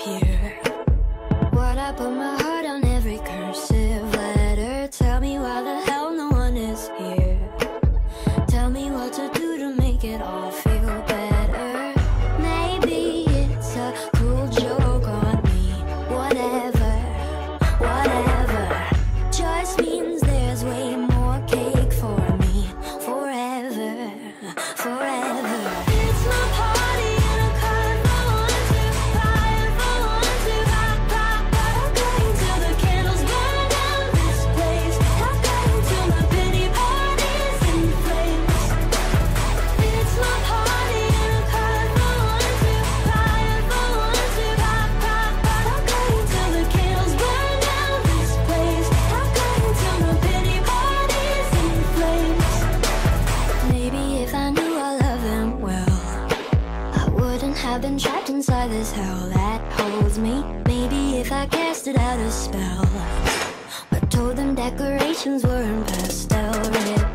here. Why'd I put my heart on every cursive letter? Tell me why the hell no one is here. Tell me what to do to make it all feel better. Maybe it's a cruel joke on me. Whatever, whatever. Just means there's way more cake for me. Forever, forever. It's my party and a card for one to fire for one to pop, pop, pop. Going till the candles burn down this place. I'm going till my pity party's in flames. It's my party and a card for one to fire for one to pop, pop, pop. I'm going till the candles burn down this place. I'm going till my pity party's in flames. Maybe if I knew all of them well, I wouldn't have been trapped inside this hell that holds me. Maybe if I casted out a spell, but told them decorations were in pastel red.